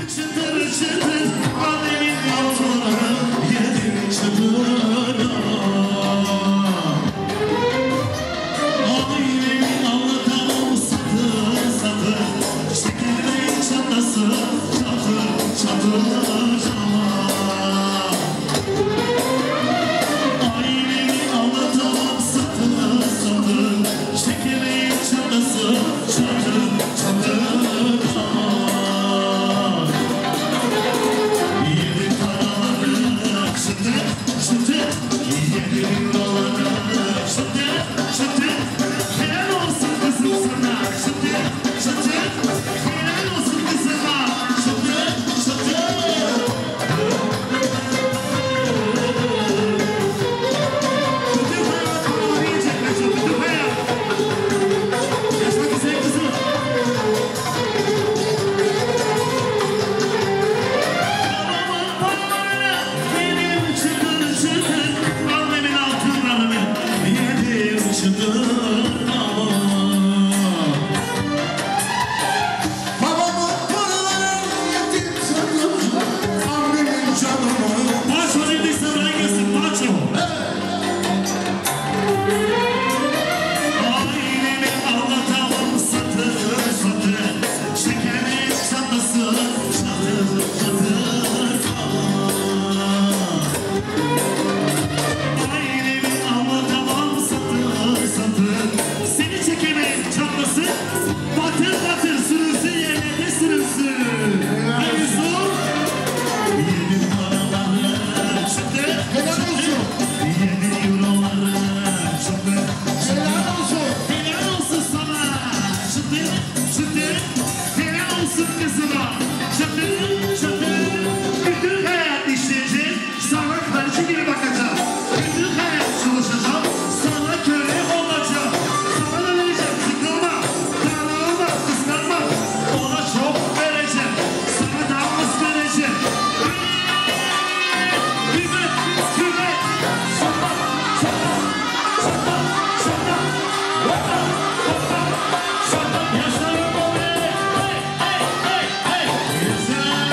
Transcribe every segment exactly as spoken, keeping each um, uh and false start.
Yes,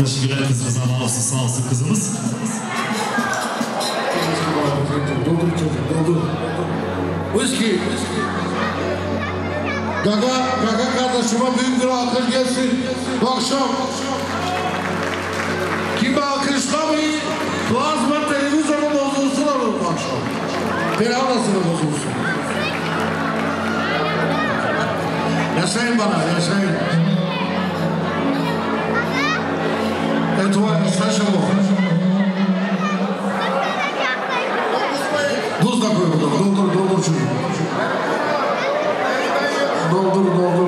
Teşekkürler kızımız, Allah olsun, sağ olsun kızımız. Doldur çocuk, doldur. Whisky. Gaga, Gaga kardeşime büyük bir alkış gelsin. Bu akşam kimi alkışlamayın, plazma televizyonu bozulsun olur bu akşam. Perhanasını bozulsun. Yaşayın bana, yaşayın. Et var, saçım o. Buz da koy burada, doldur, doldur çocuk. Doldur, doldur.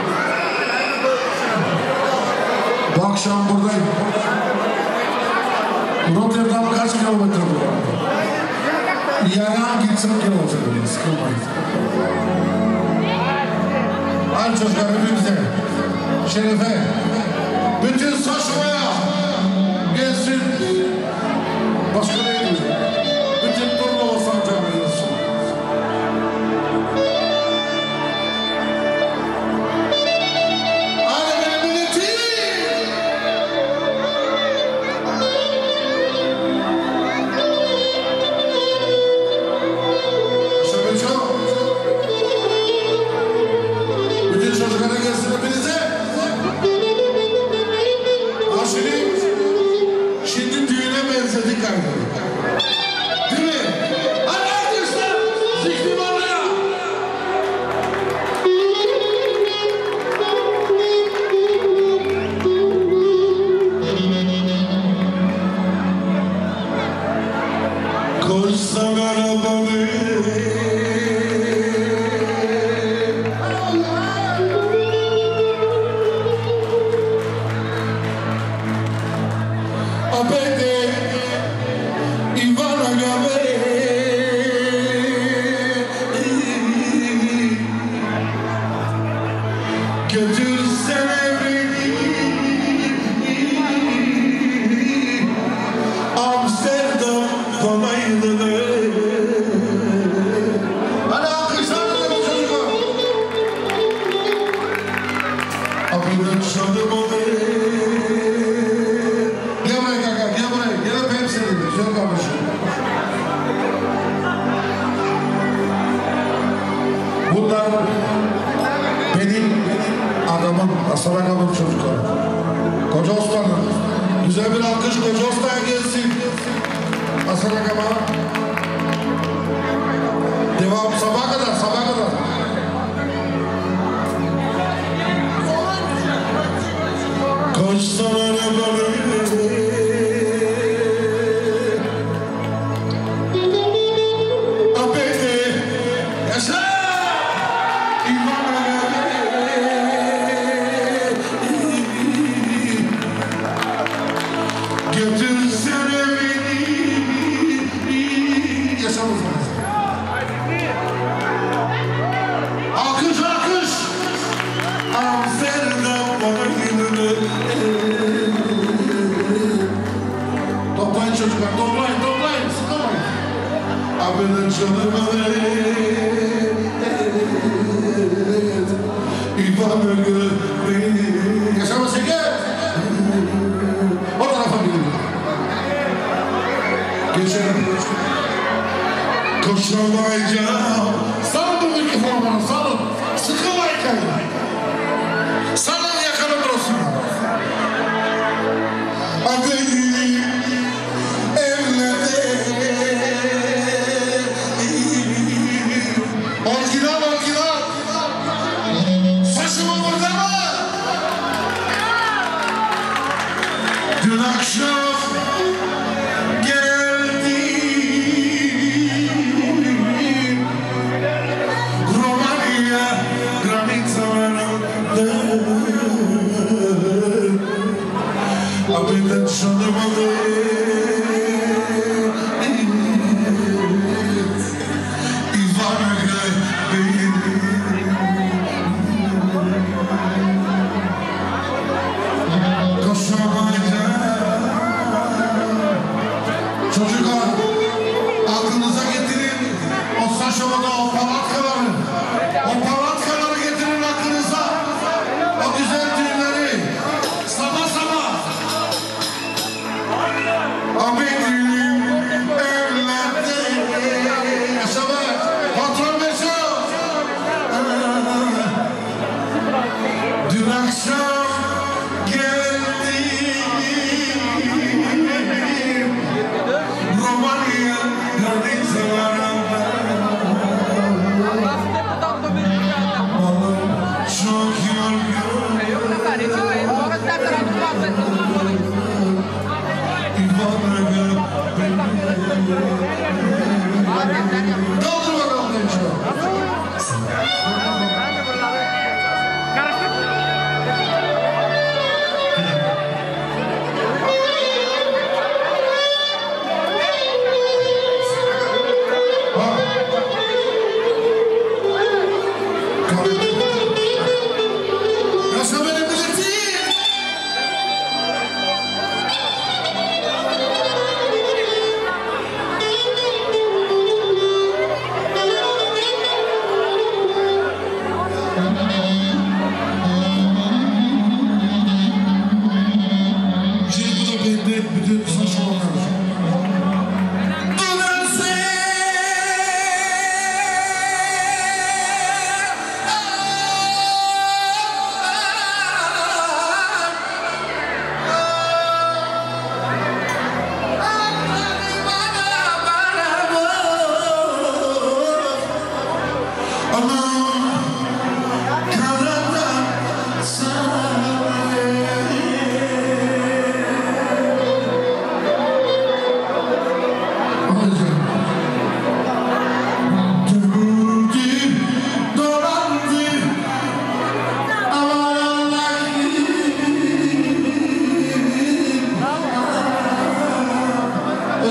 Bu akşam buradayım. Rotterdam kaç kilometre bu? Yaran gitsem kilometre bu, sıkılmayın. Al çocuklar hepimize, Şerife, bütün Saşova'ya gelsin. Başka neydi? Bütün Turnuva Sancağı gelsin.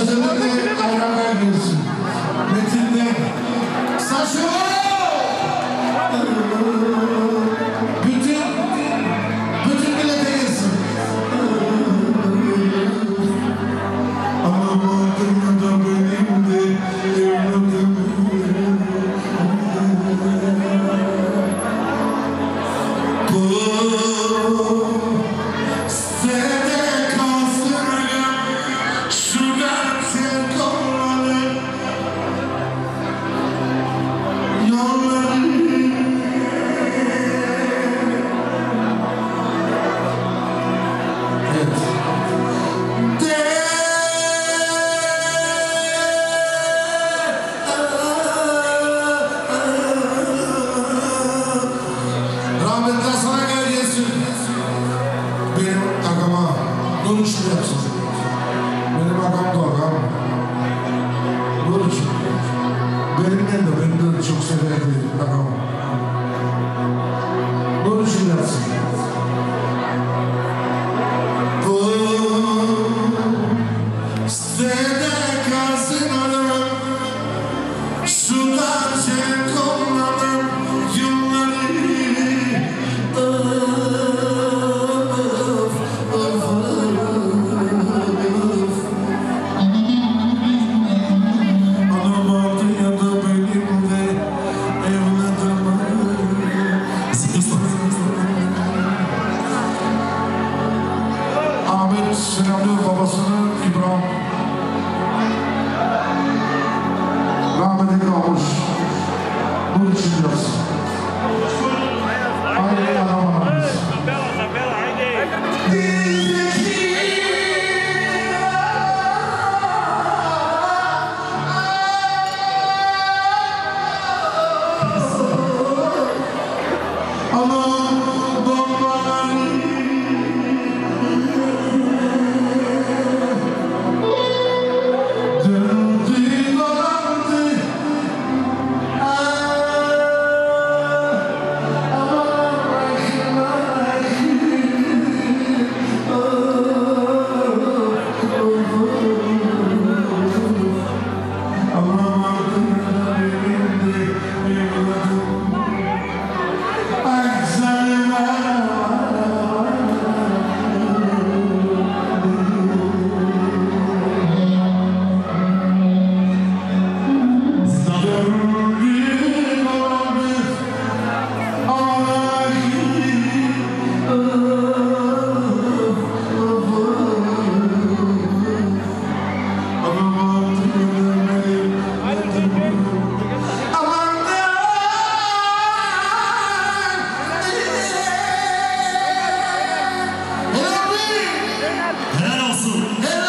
Özellikle ayranlar girsin. Metin'de Saşo! Bütün, bütün millete girsin. Anlamadığım da benim de evladım. Bu sene kalsın şuradan sen kolları yolları. Evet. Rahmetler sana gel gelsin. Benim agama konuşma yapsın. Benim agam da agam. Nur için. Benimden de beni de çok severdi agam. Nur için yapsın. Bu sene kalsın hanım. Sudan sen kollarım yılları. Ahmet selamlıyor babasını İbrahim. Rahmetli olmuş. Bunun için yapsın. Aynı aramadınız. Ama bombalar döndü dolandı. Helal olsun.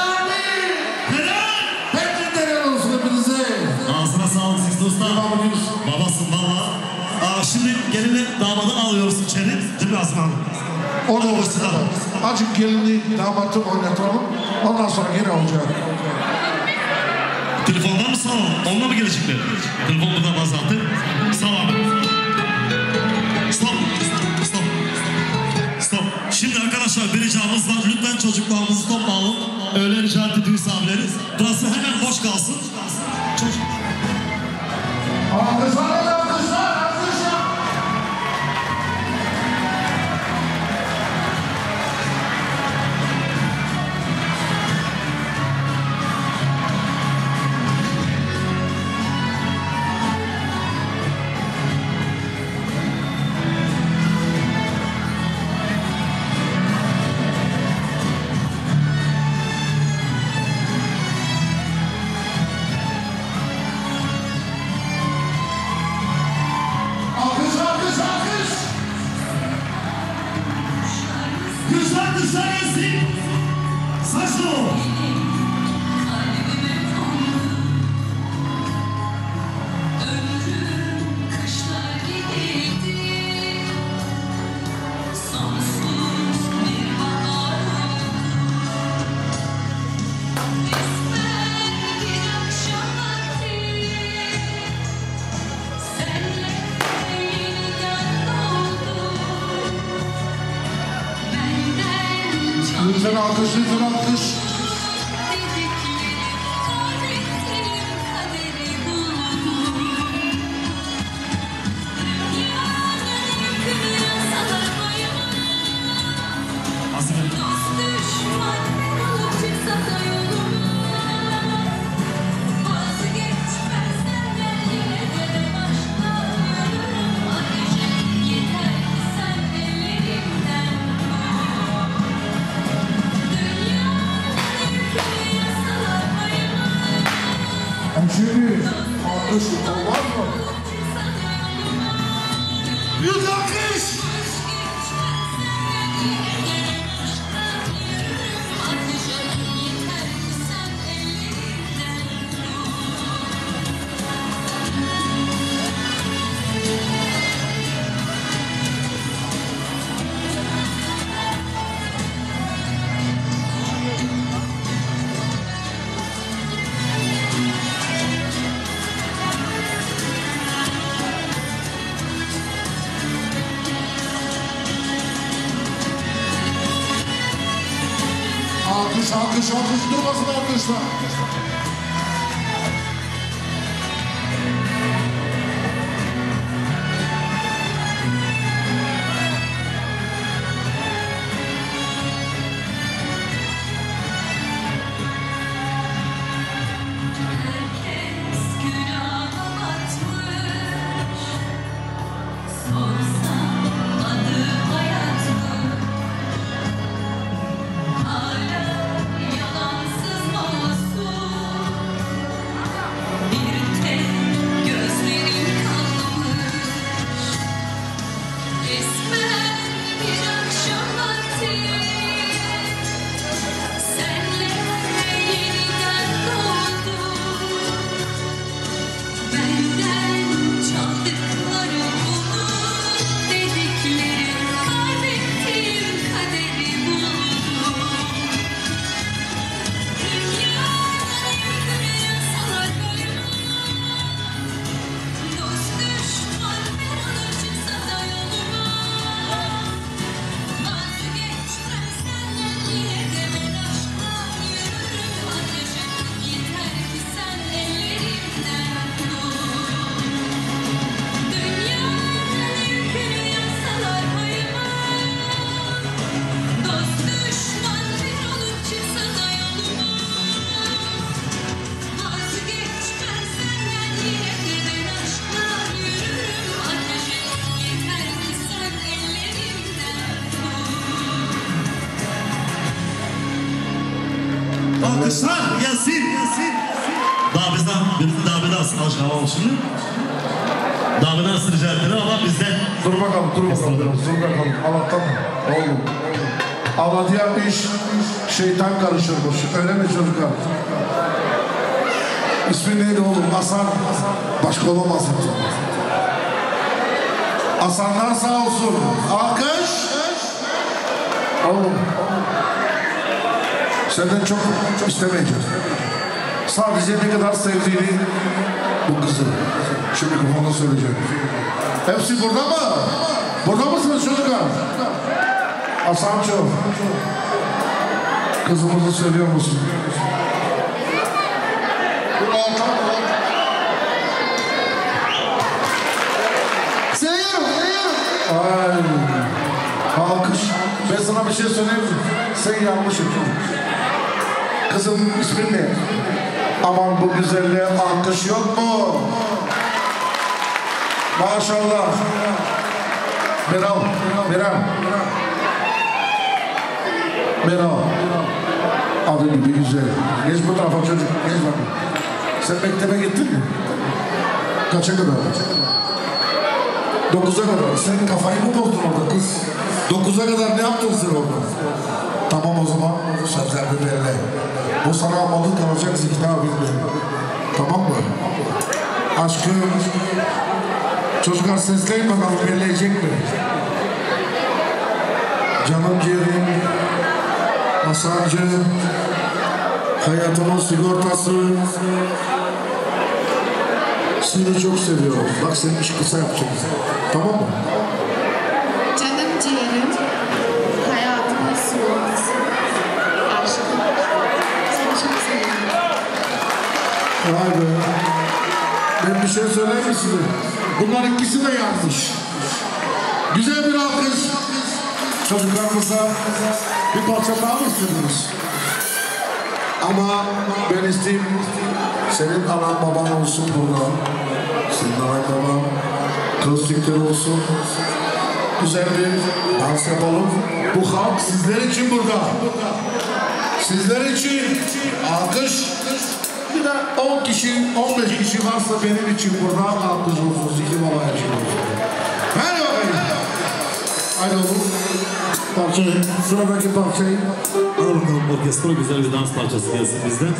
Ağzına sağlık siz dostlar. Babasın valla. Aa, şimdi gelini damadı alıyoruz içeri. Değil mi Azman? O da olsun. Azıcık gelini damatı oynatalım. Ondan sonra geri alacak. Telefondan mı sağ olun? Onunla mı gelecekler? Telefon buradan azalttı. Sağ olun. Stop. Stop. Stop. Şimdi arkadaşlar bir ricamız var. Lütfen çocuklarımızı toplayalım. Öğle rica etti düğün sahibileri. Burası hemen boş kalsın. Çocuk. Alkışlar, alkışlar, alkışlar. Alkış, alkış, alkış. Kızlar kızlar gelsin. Saçlı ol. Lütfen alkış, lütfen alkış. alkış olmaz mı? Bir alkış! Alkış, alkış, alkış, durmasın alkışlar. Alkışlar gelsin. Daha bizden, daha bir daha alışkanlık olsun. Daha bir daha rica ettiler ama bizden. Dur bakalım, dur bakalım, dur bakalım. Allah'tan oğlum. Allah diğer iş şeytan karışırmış. Öyle mi çocuklar? İsmi neydi oğlum? Hasan. Başka olamaz. Hasanlar sağ olsun. Alkış. Oğlum. Senden çok istemeyeceğim. Sadece ne kadar sevdiğini bu kızı. Şu mikrofonda söyleyeceğim. Hepsi burada mı? Burada mısınız çocuklar? Hasanço. Kızımızı seviyor musun? Dur altan. Seviyorum, seviyorum. Ay. Alkış. Ben sana bir şey söyleyeyim mi? Sen yanlış yapıyorsun. Kızım ismin ne? Aman bu güzelliğe alkış yok mu? Maşallah. Meral, Meral. Meral. Adı gibi güzel. Geç bu tarafa çocuk, geç bakın. Sen mektebe gittin mi? Kaça kadar? Dokuza kadar. Sen kafayı mı bozdun orada kız? Dokuza kadar ne yaptın sen orada? Tamam o zaman sözler bir belli. Bu sana amalı kalacak zikna bildi. Tamam mı? Aşkım. Çocuklar sesleyin bakalım belleyecek mi? Canım ciğerim. Hasancı. Hayatımın sigortası. Seni çok seviyorum. Bak senin işi kısa yapacağım. Tamam mı? Canım ciğerim. Hayatımın sigortası. Aşkım. Seni çok seviyorum. Vay be. Ben bir şey söyleyeyim mi size? Bunlar ikisi de yanlış. Güzel bir alkış. Çocuklarımıza bir parça daha mı istediniz? Ama ben isteyeyim, senin anan baban olsun burada. Senin anan baban, kızlıkları olsun. Güzel bir dans yapalım. Bu halk sizler için burada. Sizler için alkış. Bir de on kişi, on beş kişi varsa benim için burada altmış otuz iki baba yaşıyoruz. Hadi bakayım. Haydi oğlum. Parçayı, sıradaki parçayı. Hadi bakalım orkestra güzel bir dans parçası gelsin bizden.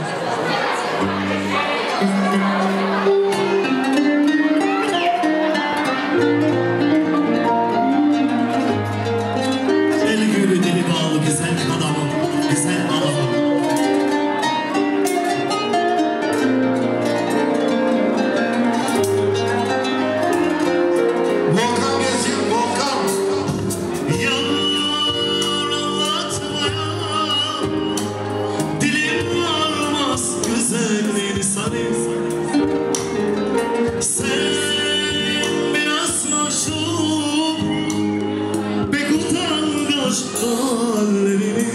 Deli gülü deli bağlı güzel adamım, güzel adamım. Volkan gelsin, Volkan. Yar anlatmaya dilim varmaz güzelliğini sanır. Sen biraz maşum pek utangaç hallerini.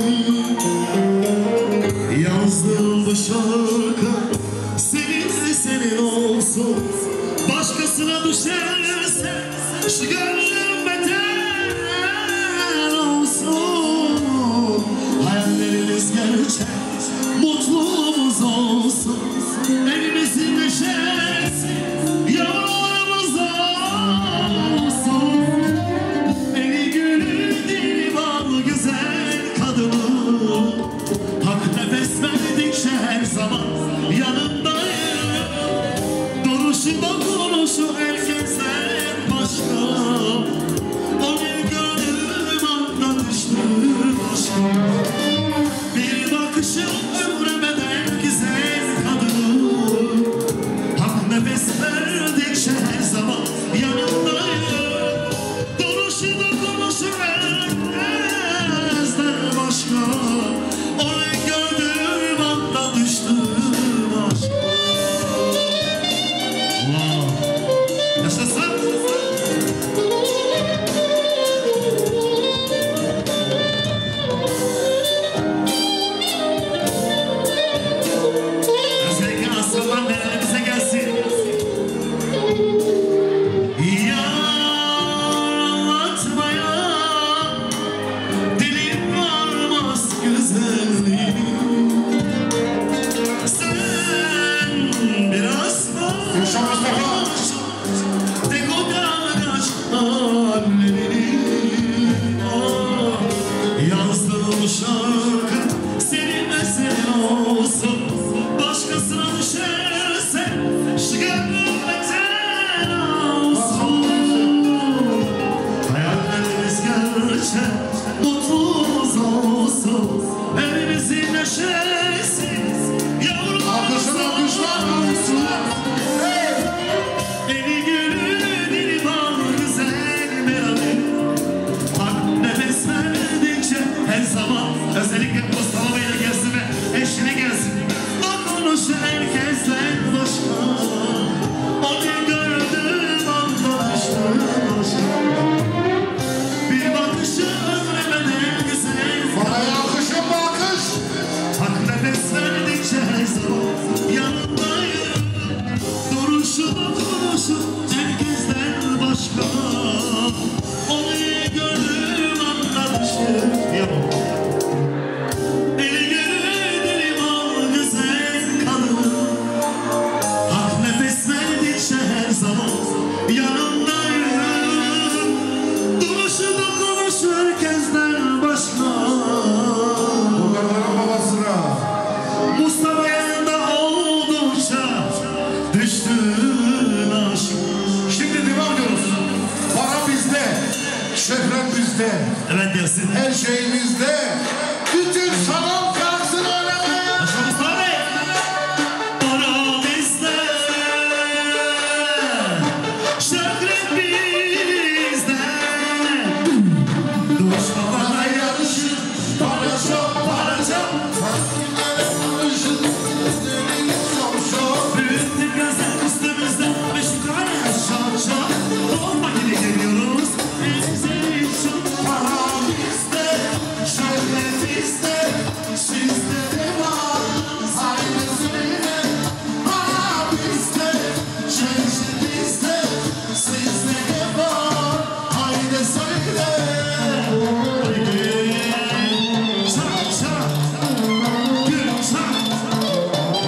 Yazdım bu şarkı senin senin olsun. Başkasına düşerse şu gönlüm beter olsun. Hayallerimiz gerçek, mutluluğumuz olsun. Elimizin neşesi, yavrularımız olsun. Eli gülü dili bal güzel kadını. Hak nefes verdikçe her zaman yanındayım. Duruşu dokunuşu herkesten başka. Onu gördüğüm anda düştüm aşka. Bir bakışım ömre bedel güzel kadın. Hak nefes verdikçe her zaman yanındayım. Duruşu dokunuşu herkesten başka. Onu gördüğüm anda düştüm aşka. Wow. Yaşasın. Özellikle aslanlar nelerimize gelsin. Yar anlatmaya dilim varmaz güzelliğini. Sen biraz Yaşa Mustafa. tek o kardeş hallerini. Ah, yazdığım şarkı seninle senin olsun. Başkasına düşerse şu gönlüm beter olsun. Hayallerimiz gerçek, mutluluğumuz olsun. Elimizin neşesi, yavrularımız Alkışlar, alkışlar, alkışlar. Hey! Eli gülü dili bal güzel bir anı. Hak nefes verdikçe her zaman. Özellikle Mustafa Bey'le gelsin ve eşine gelsin. Dokunuşu herkesten başka. Onu gördüğüm anda düştüm aşka. Bir bakışı ömre bedel güzel. Bana alkışın mı alkış? Hak nefes verdikçe her zaman yanındayım. Duruşu dokunuşu herkesten başka. Onu gördüğüm anda düştüm. Yapalım. Eli gülü dili bal güzel kadın. Hak nefes verdikçe her zaman yanındayım. Duruşu dokunuşu herkesten başka. Bunların babasına. Mustafa yanında oldukça düştün aşk. Şimdi devam ediyoruz. Para bizde, şöhret bizde, Evet gelsin. her şey bizde. Bütün sanat kalksın oynamaya. Yaşa Mustafa Bey. Para bizde, şöhret bizde. Düşmanlara Bana yarışın, para çok, para çok. Fakirlere yarışın, senin çok çok. büyüttük gazel üstümüzde. Beş tane şarşa. Bomba gibi geliyoruz. Elimize için Para bizde, şöhret bizde, sizde ne var? Aynı söyle. Para bizde, şöhret bizde, sizde ne var? Aynı söyle. Çak çak, gül çak.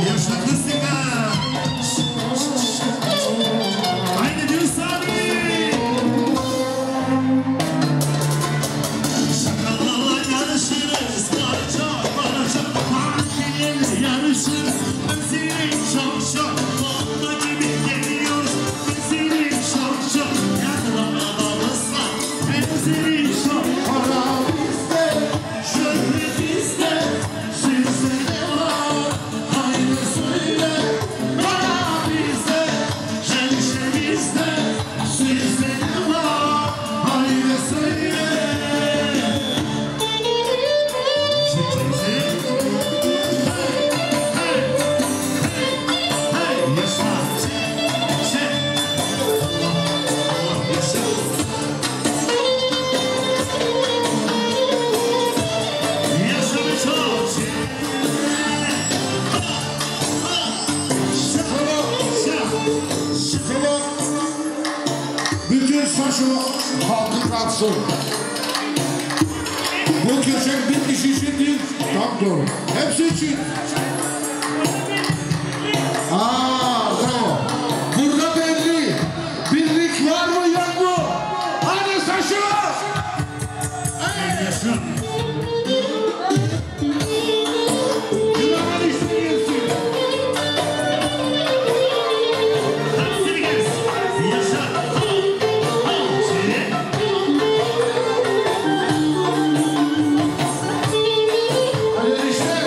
bassın. Bu köşek bir kişi için değil. Tam doğru. Hepsi için. Aa, bravo. Burada belli. Birlik var mı yok mu? Hadi saçına. Hey. Yaşa. Yılan işte gelsin. Hadi gelsin. Yaşa. Şimdi. Hadi işte.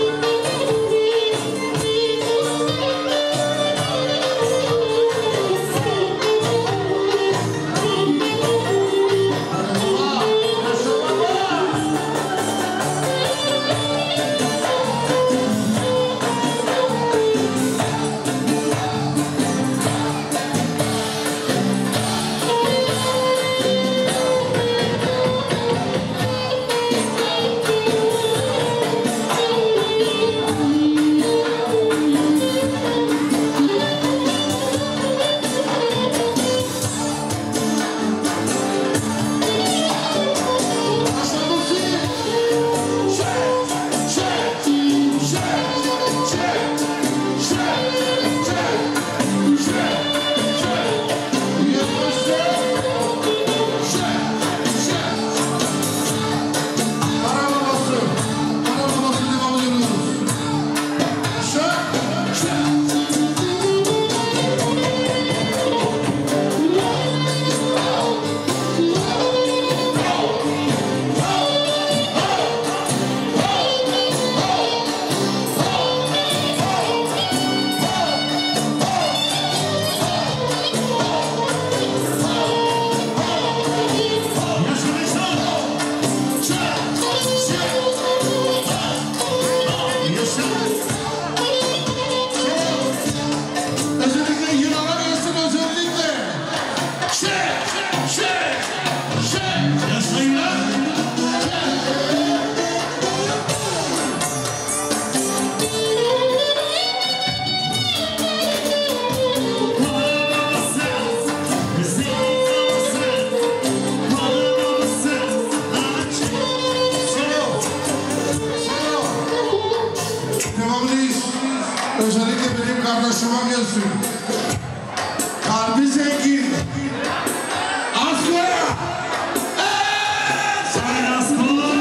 Özellikle benim kardeşime gelsin. Kalbi zengin. Askora. Sayın Askora.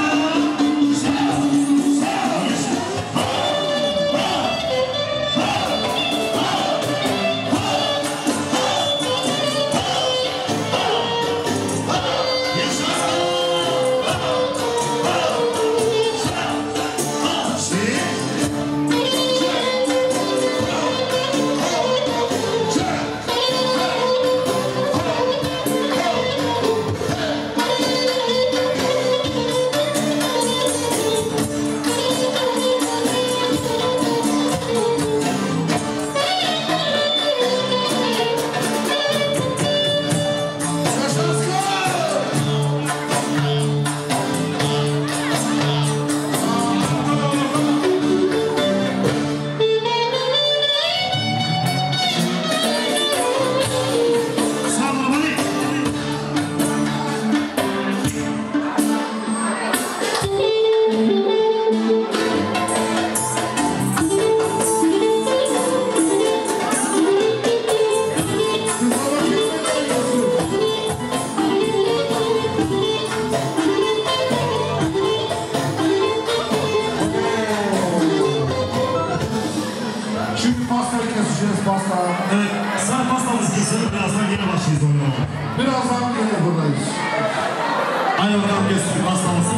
Şimdi pastayı keseceğiz pasta. Evet, sen pastamızı keselim. Birazdan yine başlayacağız oynamaya. Birazdan yine buradayız. Hadi bakalım keselim pastamızı.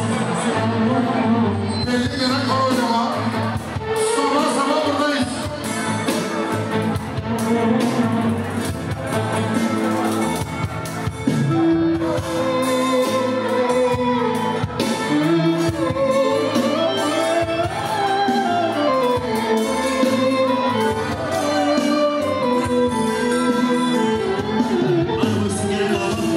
Belli bir rakam oynama. Sabah sabah buradayız. Hadi buyursun gelin bakalım.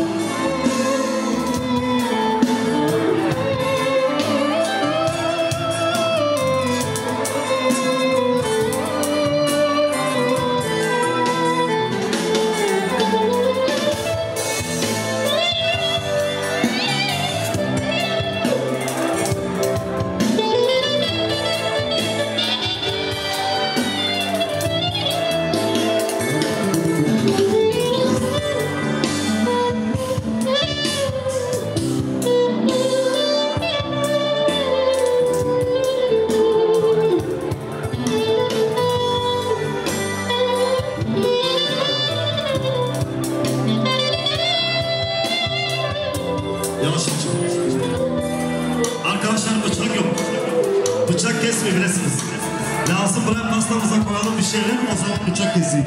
Bıçak kesmeyi bilesiniz. Lazım bırak pastamıza koyalım bir şeyler, o zaman bıçak keseyim.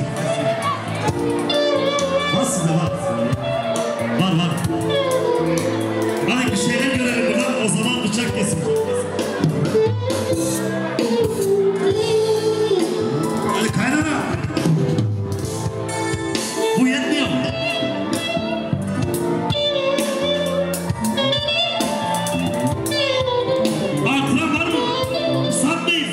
Var sizde var. Var var. Hadi bir şeyler görelim burada, o zaman bıçak kesin. Hadi kaynana. Bu yetmiyor. Akran var mı? Satmayın.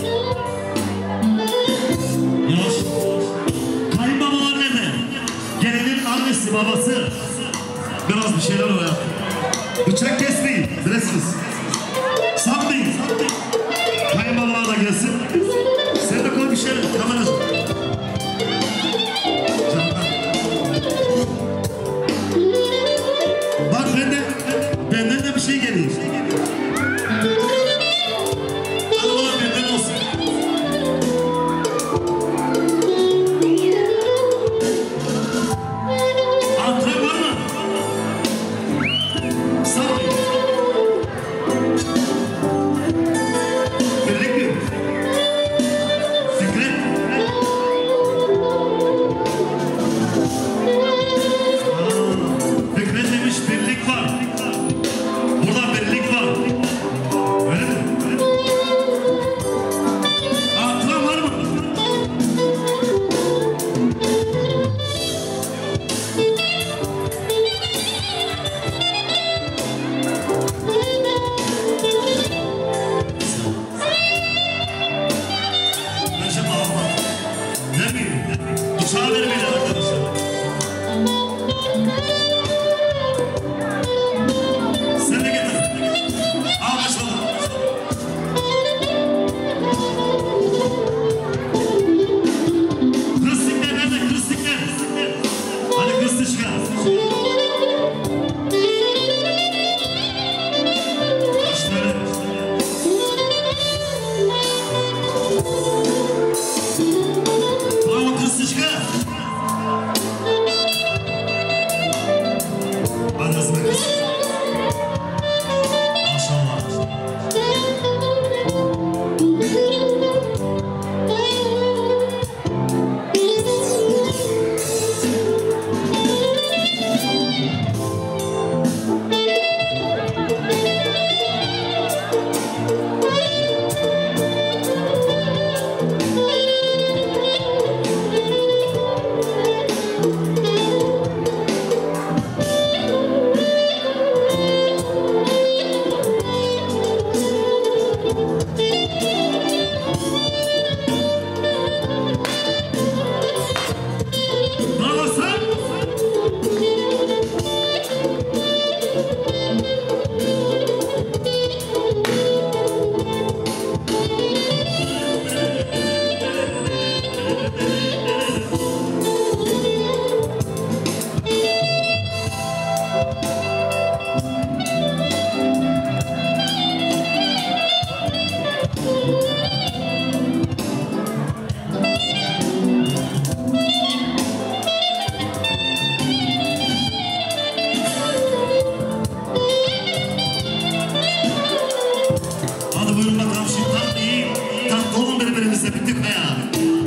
Yavaş. Kayınbabalar nerede? Gelinin annesi, babası. Biraz bir şeyler oraya. Bıçak kesmeyin, bilesiniz. Satmayın. Kayınbabalar da gelsin. Sen de koy bir şeyler, kameracı. Bak benden, benden de bir şey geliyor. Hadi bana benden olsun. Antren var mı? Sağ birlik mi? Fikret. Fikret demiş birlik var. Burada birlik var. Öyle mi? Antren var mı? Recep Ağabey. Ne bileyim? Bıçağı vermeyin arkadaşlar. Sen de getir. Al başladı. Kıstıklar nerede? Kıstıklar. Hadi kıstı çıkar. Başları. Bravo kıstıçka. Hadi hızlı kız. Maşallah. Bravo sen. Hadi buyurun bakalım şimdi tatlı yiyin. Tatlı olun birbirimize bittik be ya.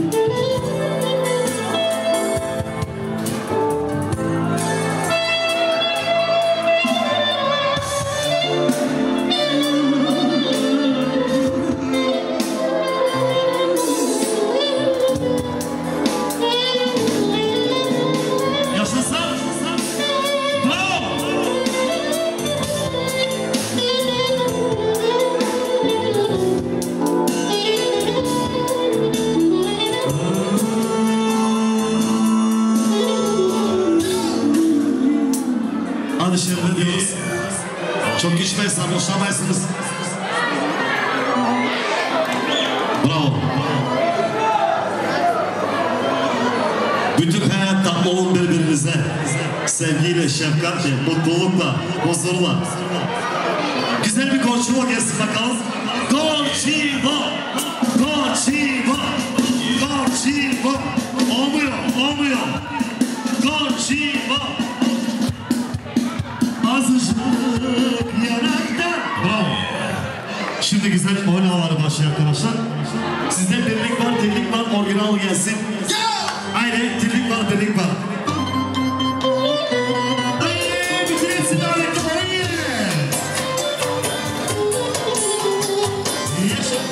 Yaşasın. Bravo. Hadi şerbet diyoruz. Çok içmeyin, sarhoşlamayısınız. Bravo. Bütün hayat tatlı olun birbirinize. Sevgiyle, şefkatle, mutlulukla, huzurla. Güzel bir konuşma gelsin bakalım. Konçivo! Konçivo! Konçivo! Olmuyor, olmuyor. Konçivo! Azıcık yanakta. Bravo. Şimdi Şimdi güzel oyun havaları başlıyor arkadaşlar. Sizde birlik var, dirlik var, orijinal gelsin. Aynen, dirlik var, birlik var. Aynen, bütün hepsini harika var. Yaşa.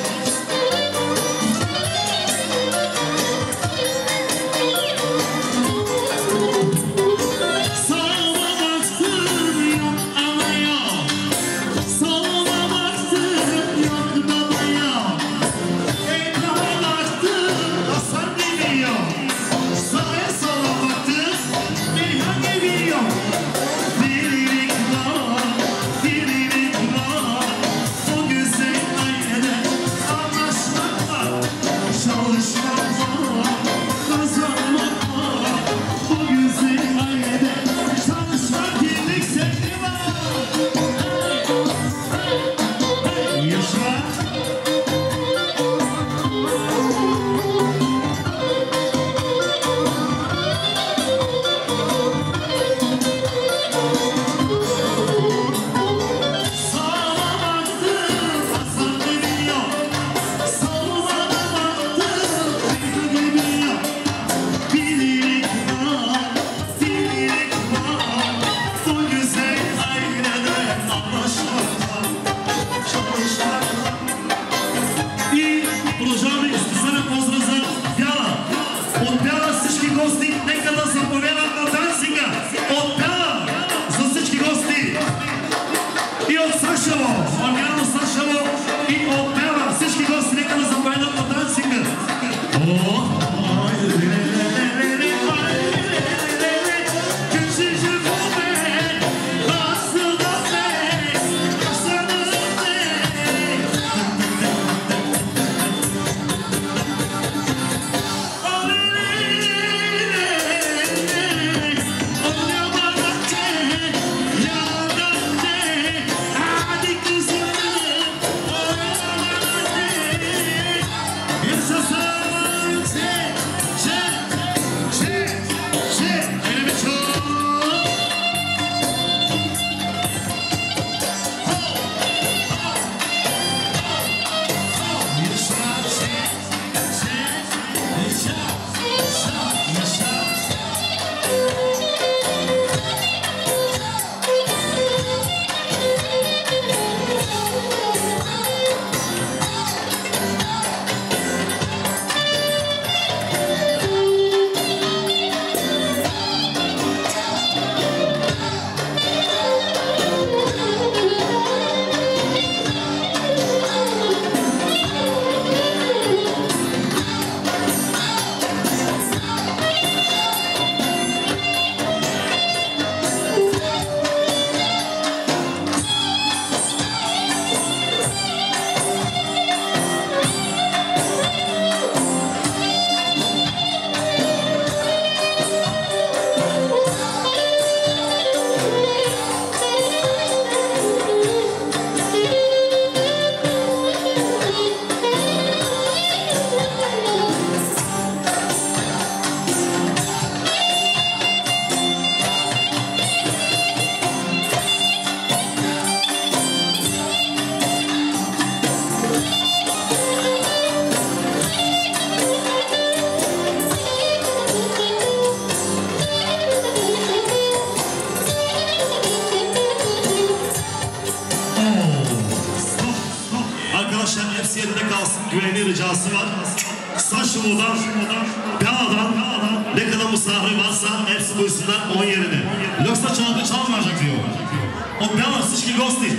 Güvenli ricası var. Saçlı'dan, Gala'dan ne kadar misafir varsa hepsi buyursunlar on yerine. Yoksa çalgı çalmayacak diyor. O Gala sıçki gosti.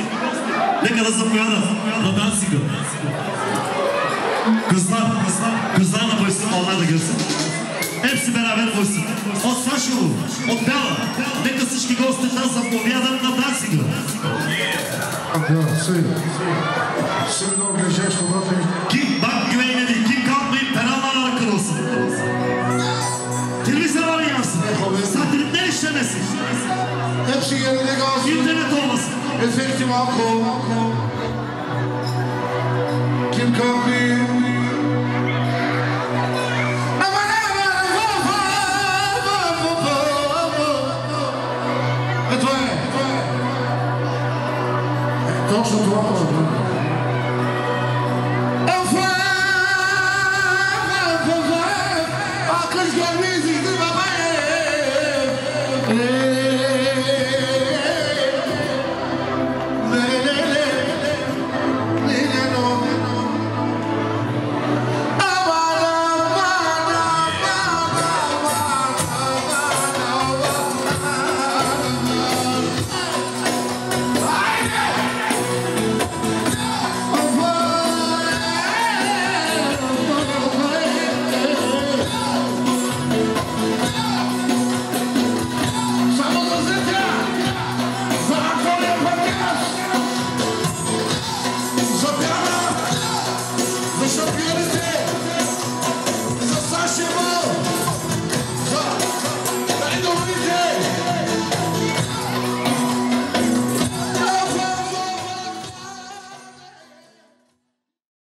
Ne kadar zıplıyorlar. Rodan sigo. Kızlar, kızlar, kızlar da buyursun, onlar da görsün. Hepsi beraber buyursun. O Saçlı, o Gala, ne kadar sıçki gosti'den zapowiadam na dansigo. Kim bak güvenmedi, kim kalkmayıp penallar kırılsın. Televizyon yansın, satellitler işlemesin. Hepsi yerine kalsın. İnternet olmasın. Efektif halko. Kim kalkmayıp Don't you drop